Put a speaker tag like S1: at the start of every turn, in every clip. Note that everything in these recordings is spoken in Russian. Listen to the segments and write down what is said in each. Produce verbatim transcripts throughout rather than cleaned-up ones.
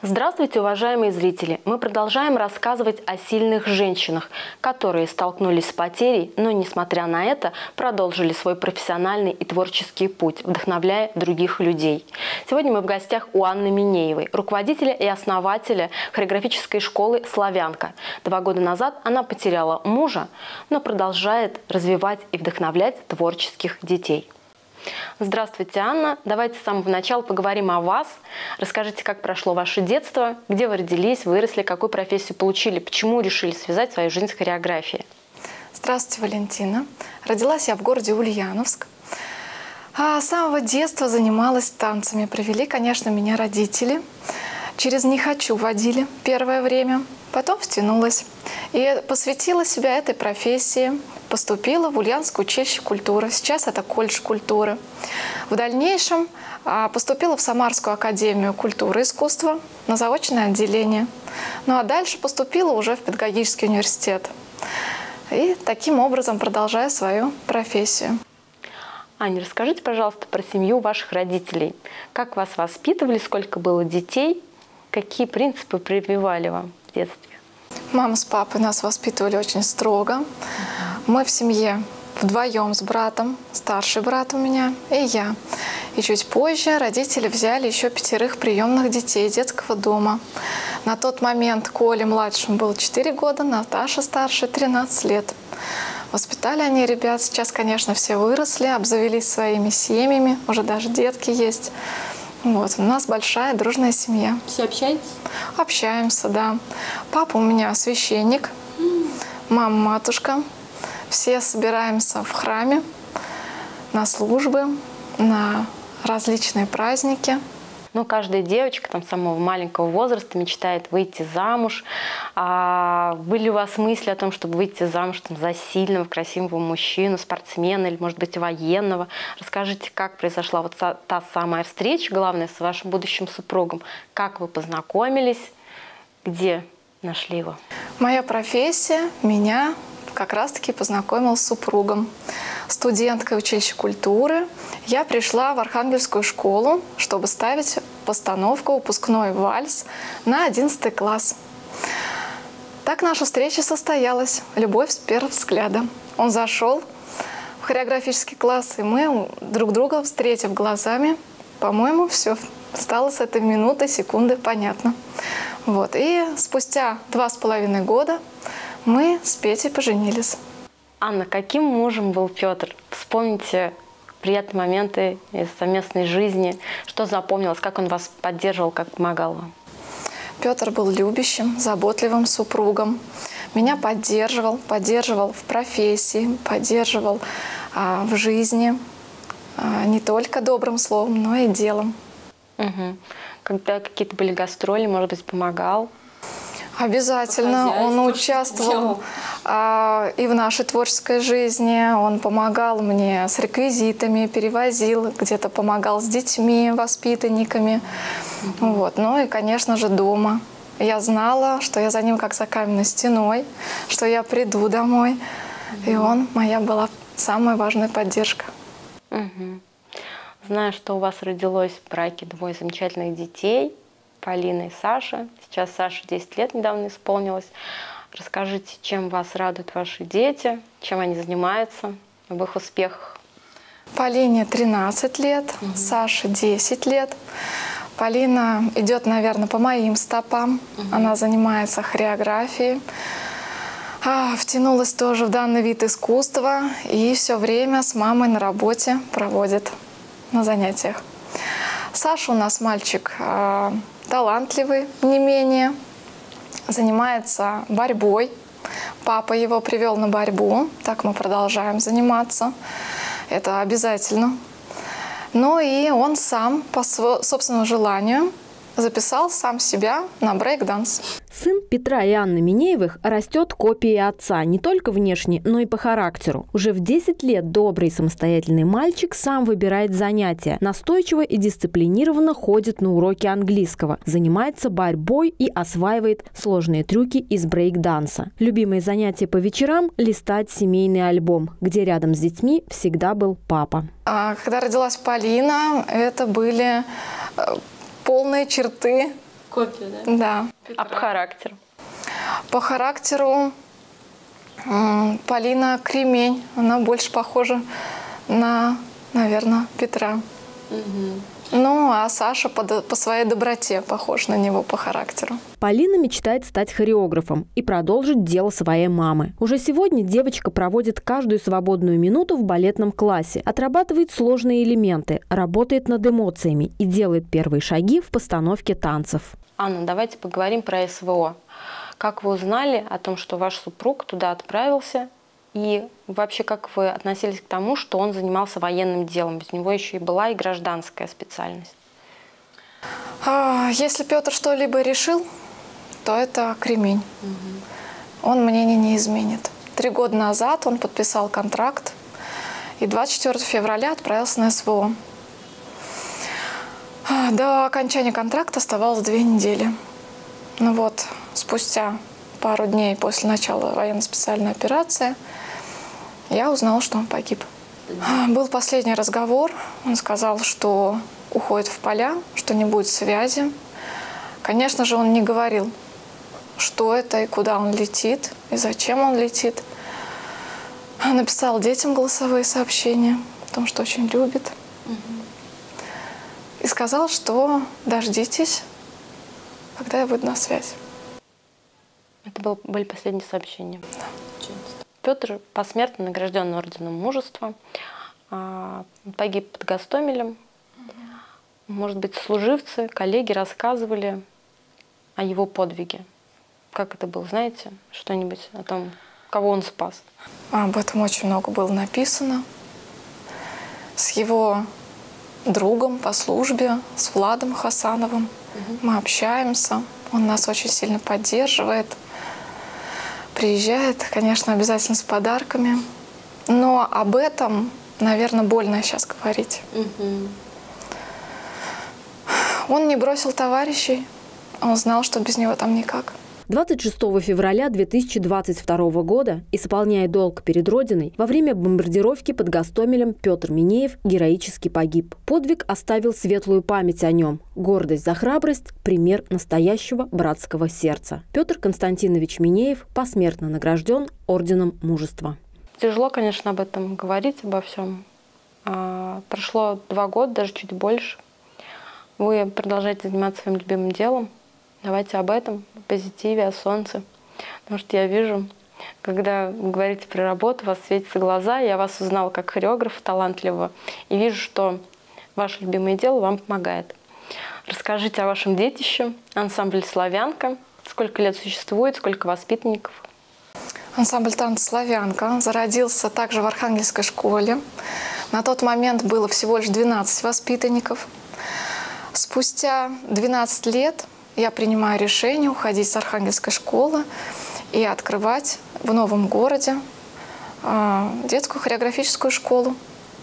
S1: Здравствуйте, уважаемые зрители! Мы продолжаем рассказывать о сильных женщинах, которые столкнулись с потерей, но, несмотря на это, продолжили свой профессиональный и творческий путь, вдохновляя других людей. Сегодня мы в гостях у Анны Минеевой, руководителя и основателя хореографической школы «Славянка». Два года назад она потеряла мужа, но продолжает развивать и вдохновлять творческих детей. Здравствуйте, Анна. Давайте с самого начала поговорим о вас. Расскажите, как прошло ваше детство, где вы родились, выросли, какую профессию получили, почему решили связать свою жизнь с хореографией.
S2: Здравствуйте, Валентина. Родилась я в городе Ульяновск. А с самого детства занималась танцами. Привели, конечно, меня родители. Через «не хочу» водили первое время. Потом втянулась и посвятила себя этой профессии. Поступила в Ульяновское училище культуры. Сейчас это колледж культуры. В дальнейшем поступила в Самарскую академию культуры и искусства на заочное отделение. Ну а дальше поступила уже в педагогический университет. И таким образом продолжаю свою профессию.
S1: Аня, расскажите, пожалуйста, про семью ваших родителей. Как вас воспитывали, сколько было детей, какие принципы прививали вам в детстве?
S2: Мама с папой нас воспитывали очень строго. Мы в семье вдвоем с братом, старший брат у меня и я. И чуть позже родители взяли еще пятерых приемных детей детского дома. На тот момент Коле младшему было четыре года, Наташа старше тринадцать лет. Воспитали они ребят. Сейчас, конечно, все выросли, обзавелись своими семьями, уже даже детки есть. Вот, у нас большая дружная семья.
S1: Все общаетесь?
S2: Общаемся, да. Папа у меня священник, мама матушка. Все собираемся в храме на службы, на различные праздники.
S1: Ну, каждая девочка там, с самого маленького возраста мечтает выйти замуж. А были у вас мысли о том, чтобы выйти замуж там, за сильного, красивого мужчину, спортсмена или, может быть, военного? Расскажите, как произошла вот та, та самая встреча, главное, с вашим будущим супругом? Как вы познакомились? Где нашли его?
S2: Моя профессия меня как раз-таки познакомила с супругом. Студенткой училища культуры. Я пришла в Архангельскую школу, чтобы ставить постановку «Выпускной вальс» на одиннадцатый класс. Так наша встреча состоялась. Любовь с первого взгляда. Он зашел в хореографический класс, и мы друг друга, встретив глазами, по-моему, все стало с этой минуты, секунды понятно. Вот. И спустя два с половиной года мы с Петей поженились.
S1: Анна, каким мужем был Петр? Вспомните приятные моменты из совместной жизни. Что запомнилось? Как он вас поддерживал, как помогал вам?
S2: Петр был любящим, заботливым супругом. Меня поддерживал, поддерживал в профессии, поддерживал а, в жизни. А, не только добрым словом, но и делом.
S1: Угу. Когда какие-то были гастроли, может быть, помогал?
S2: Обязательно. Он участвовал а, и в нашей творческой жизни. Он помогал мне с реквизитами, перевозил, где-то помогал с детьми, воспитанниками. Mm-hmm. Вот. Ну и, конечно же, дома. Я знала, что я за ним как за каменной стеной, что я приду домой. Mm-hmm. И он моя была самая важная поддержка.
S1: Mm-hmm. Знаю, что у вас родилось в браке двое замечательных детей. Полина и Саша. Сейчас Саше десять лет недавно исполнилось. Расскажите, чем вас радуют ваши дети, чем они занимаются, об их успехах.
S2: Полине тринадцать лет, угу. Саше десять лет. Полина идет, наверное, по моим стопам. Угу. Она занимается хореографией. А, втянулась тоже в данный вид искусства и все время с мамой на работе проводит на занятиях. Саша у нас мальчик э, талантливый, не менее, занимается борьбой. Папа его привел на борьбу, так мы продолжаем заниматься. Это обязательно. Ну и он сам, по собственному желанию, записал сам себя на брейк-данс.
S3: Сын Петра и Анны Минеевых растет копией отца не только внешне, но и по характеру. Уже в десять лет добрый самостоятельный мальчик сам выбирает занятия, настойчиво и дисциплинированно ходит на уроки английского, занимается борьбой и осваивает сложные трюки из брейк-данса. Любимые занятия по вечерам – листать семейный альбом, где рядом с детьми всегда был папа.
S2: Когда родилась Полина, это были полные черты
S1: Копия, да?
S2: Да.
S1: А по характеру?
S2: По характеру Полина кремень. Она больше похожа на, наверное, Петра.
S1: Угу.
S2: Ну, а Саша по, по своей доброте похож на него по характеру.
S3: Полина мечтает стать хореографом и продолжить дело своей мамы. Уже сегодня девочка проводит каждую свободную минуту в балетном классе, отрабатывает сложные элементы, работает над эмоциями и делает первые шаги в постановке танцев.
S1: Анна, давайте поговорим про СВО. Как вы узнали о том, что ваш супруг туда отправился? И вообще, как вы относились к тому, что он занимался военным делом? Ведь у него еще и была и гражданская специальность.
S2: Если Петр что-либо решил, то это кремень. Угу. Он мнение не изменит. Три года назад он подписал контракт и двадцать четвёртого февраля отправился на СВО. До окончания контракта оставалось две недели. Ну вот, спустя пару дней после начала военно-специальной операции я узнала, что он погиб. Был последний разговор. Он сказал, что уходит в поля, что не будет связи. Конечно же, он не говорил, что это и куда он летит, и зачем он летит. Написал детям голосовые сообщения о том, что очень любит. Угу. И сказал, что дождитесь, когда я буду на связи.
S1: Это был, были последние сообщения.
S2: Да.
S1: Петр посмертно награжден орденом мужества, погиб под Гостомелем. Угу. Может быть, служивцы, коллеги рассказывали о его подвиге. Как это было, знаете, что-нибудь о том, кого он спас?
S2: Об этом очень много было написано. С его другом по службе, с Владом Хасановым. Угу. Мы общаемся, он нас очень сильно поддерживает. Приезжает, конечно, обязательно с подарками. Но об этом, наверное, больно сейчас говорить.
S1: Угу.
S2: Он не бросил товарищей, он знал, что без него там никак.
S3: двадцать шестого февраля две тысячи двадцать второго года, исполняя долг перед Родиной, во время бомбардировки под Гостомелем Петр Минеев героически погиб. Подвиг оставил светлую память о нем. Гордость за храбрость – пример настоящего братского сердца. Петр Константинович Минеев посмертно награжден орденом мужества.
S1: Тяжело, конечно, об этом говорить, обо всем. А, прошло два года, даже чуть больше. Вы продолжаете заниматься своим любимым делом. Давайте об этом, о позитиве, о солнце. Потому что я вижу, когда вы говорите про работу, у вас светятся глаза. Я вас узнала как хореографа талантливого. И вижу, что ваше любимое дело вам помогает. Расскажите о вашем детище, ансамбль «Славянка». Сколько лет существует, сколько воспитанников?
S2: Ансамбль «Танцы Славянка» зародился также в Архангельской школе. На тот момент было всего лишь двенадцать воспитанников. Спустя двенадцать лет я принимаю решение уходить с Архангельской школы и открывать в новом городе э, детскую хореографическую школу.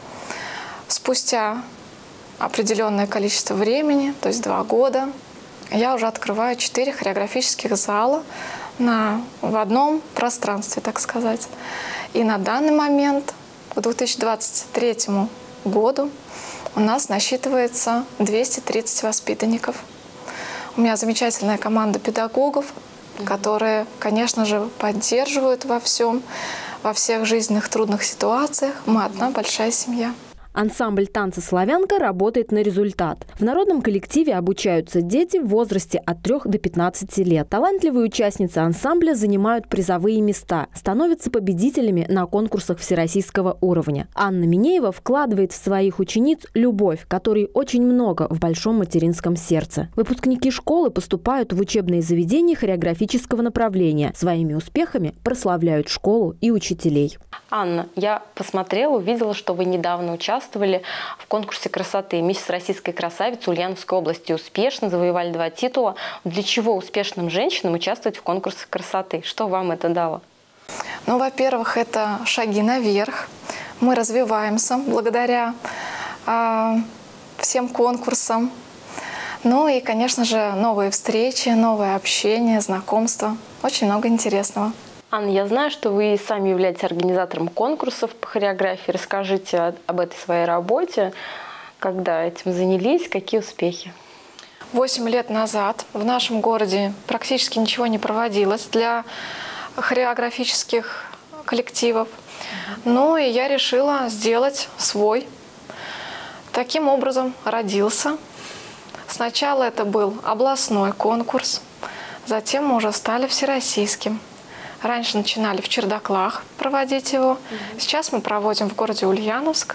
S2: Спустя определенное количество времени, то есть два года, я уже открываю четыре хореографических зала на, в одном пространстве, так сказать. И на данный момент, к две тысячи двадцать третьему году, у нас насчитывается двести тридцать воспитанников. У меня замечательная команда педагогов, которые, конечно же, поддерживают во всем, во всех жизненных трудных ситуациях. Мы одна большая семья.
S3: Ансамбль «Танцы Славянка» работает на результат. В народном коллективе обучаются дети в возрасте от трёх до пятнадцати лет. Талантливые участницы ансамбля занимают призовые места, становятся победителями на конкурсах всероссийского уровня. Анна Минеева вкладывает в своих учениц любовь, которой очень много в большом материнском сердце. Выпускники школы поступают в учебные заведения хореографического направления. Своими успехами прославляют школу и учителей.
S1: Анна, я посмотрела, увидела, что вы недавно участвовали в конкурсе красоты «Мисс Российская красавица» Ульяновской области. Успешно завоевали два титула. Для чего успешным женщинам участвовать в конкурсах красоты? Что вам это дало?
S2: Ну, во-первых, это шаги наверх. Мы развиваемся благодаря э, всем конкурсам. Ну и, конечно же, новые встречи, новое общение, знакомства. Очень много интересного.
S1: Анна, я знаю, что вы сами являетесь организатором конкурсов по хореографии. Расскажите об этой своей работе, когда этим занялись, какие успехи?
S2: Восемь лет назад в нашем городе практически ничего не проводилось для хореографических коллективов. Ну и я решила сделать свой. Таким образом родился. Сначала это был областной конкурс, затем мы уже стали всероссийским. Раньше начинали в Чердаклах проводить его. Сейчас мы проводим в городе Ульяновск,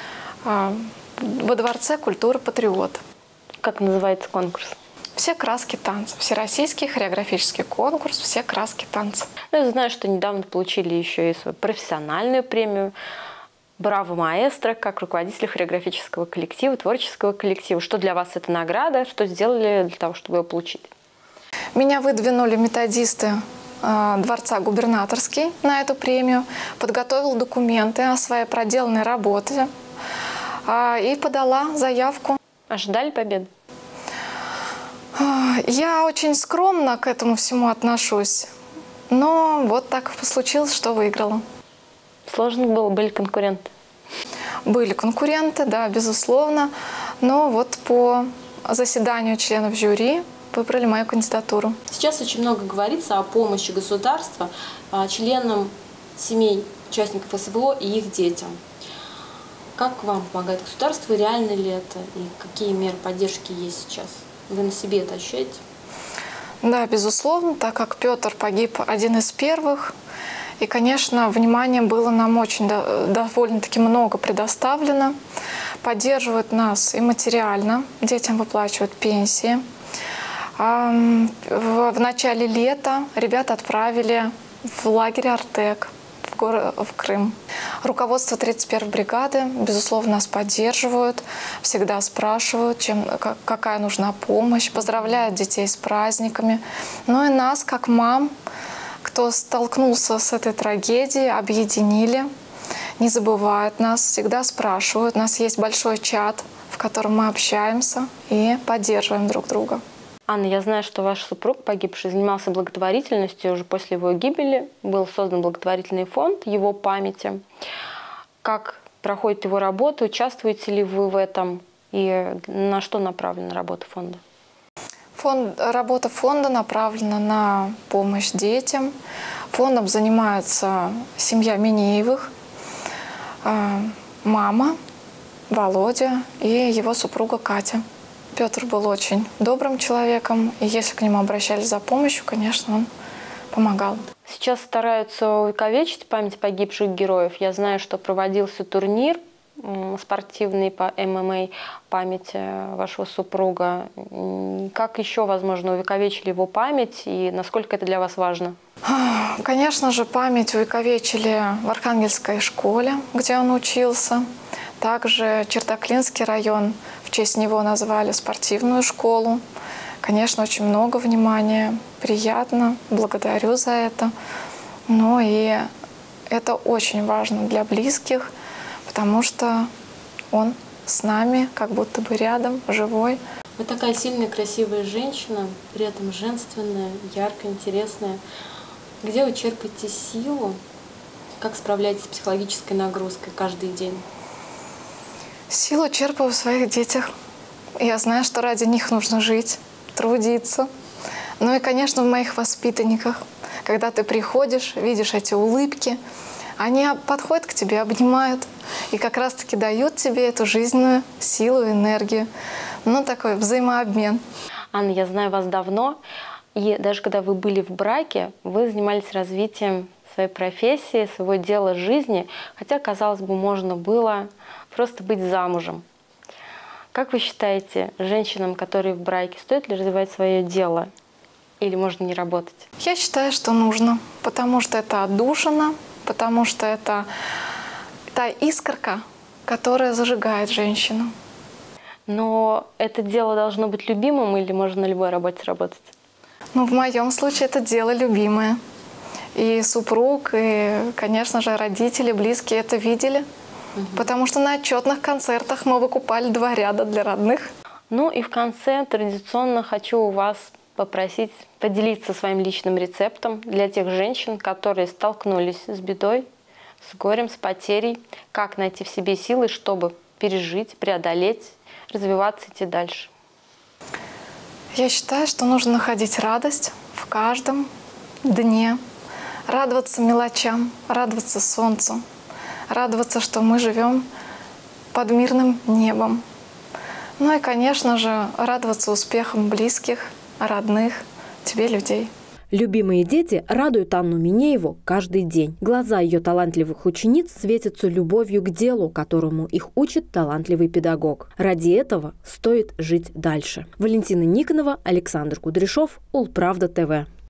S2: во Дворце культуры «Патриот».
S1: Как называется конкурс?
S2: «Все краски танца». Всероссийский хореографический конкурс «Все краски танца».
S1: Ну, я знаю, что недавно получили еще и свою профессиональную премию «Браво, маэстро», как руководитель хореографического коллектива, творческого коллектива. Что для вас это награда? Что сделали для того, чтобы ее получить?
S2: Меня выдвинули методисты э, Дворца Губернаторский на эту премию. Подготовил документы о своей проделанной работе э, и подала заявку.
S1: Ожидали победы?
S2: Я очень скромно к этому всему отношусь, но вот так случилось, что выиграла.
S1: Сложно было? Были конкуренты?
S2: Были конкуренты, да, безусловно, но вот по заседанию членов жюри выбрали мою кандидатуру.
S1: Сейчас очень много говорится о помощи государства членам семей участников СВО и их детям. Как вам помогает государство, реально ли это, и какие меры поддержки есть сейчас? Вы на себе это ощущаете?
S2: Да, безусловно, так как Петр погиб один из первых, и, конечно, внимания было нам очень довольно-таки много предоставлено. Поддерживают нас и материально, детям выплачивают пенсии. В начале лета ребята отправили в лагерь «Артек» в, город, в Крым. Руководство тридцать первой бригады, безусловно, нас поддерживают, всегда спрашивают, чем, какая нужна помощь, поздравляют детей с праздниками. Ну и нас, как мам, кто столкнулся с этой трагедией, объединили, не забывают нас, всегда спрашивают. У нас есть большой чат, в котором мы общаемся и поддерживаем друг друга.
S1: Анна, я знаю, что ваш супруг, погибший, занимался благотворительностью. Уже после его гибели был создан благотворительный фонд его памяти. Как проходит его работа? Участвуете ли вы в этом? И на что направлена работа фонда?
S2: Фонд, работа фонда направлена на помощь детям. Фондом занимается семья Минеевых, мама, Володя и его супруга Катя. Петр был очень добрым человеком, и если к нему обращались за помощью, конечно, он помогал.
S1: Сейчас стараются увековечить память погибших героев. Я знаю, что проводился турнир спортивный по эм эм а памяти вашего супруга. Как еще, возможно, увековечили его память, и насколько это для вас важно?
S2: Конечно же, память увековечили в Архангельской школе, где он учился. Также Чердаклинский район, в честь него назвали спортивную школу. Конечно, очень много внимания, приятно, благодарю за это. Ну и это очень важно для близких, потому что он с нами, как будто бы рядом, живой.
S1: Вы такая сильная, красивая женщина, при этом женственная, яркая, интересная. Где вы черпаете силу? Как справляетесь с психологической нагрузкой каждый день?
S2: Силу черпаю в своих детях. Я знаю, что ради них нужно жить, трудиться. Ну и, конечно, в моих воспитанниках. Когда ты приходишь, видишь эти улыбки, они подходят к тебе, обнимают и как раз-таки дают тебе эту жизненную силу, энергию. Ну, такой взаимообмен.
S1: Анна, я знаю вас давно, и даже когда вы были в браке, вы занимались развитием своей профессии, своего дела жизни, хотя, казалось бы, можно было просто быть замужем. Как вы считаете, женщинам, которые в браке, стоит ли развивать свое дело или можно не работать?
S2: Я считаю, что нужно, потому что это отдушина, потому что это та искорка, которая зажигает женщину.
S1: Но это дело должно быть любимым или можно на любой работе работать?
S2: Ну, в моем случае это дело любимое. И супруг, и, конечно же, родители, близкие это видели. Угу. Потому что на отчетных концертах мы выкупали два ряда для родных.
S1: Ну и в конце традиционно хочу у вас попросить поделиться своим личным рецептом для тех женщин, которые столкнулись с бедой, с горем, с потерей. Как найти в себе силы, чтобы пережить, преодолеть, развиваться, идти дальше?
S2: Я считаю, что нужно находить радость в каждом дне, радоваться мелочам, радоваться солнцу, радоваться, что мы живем под мирным небом. Ну и, конечно же, радоваться успехам близких, родных тебе людей.
S3: Любимые дети радуют Анну Минееву каждый день. Глаза ее талантливых учениц светятся любовью к делу, которому их учит талантливый педагог. Ради этого стоит жить дальше. Валентина Никонова, Александр Кудряшов, Улправда ТВ.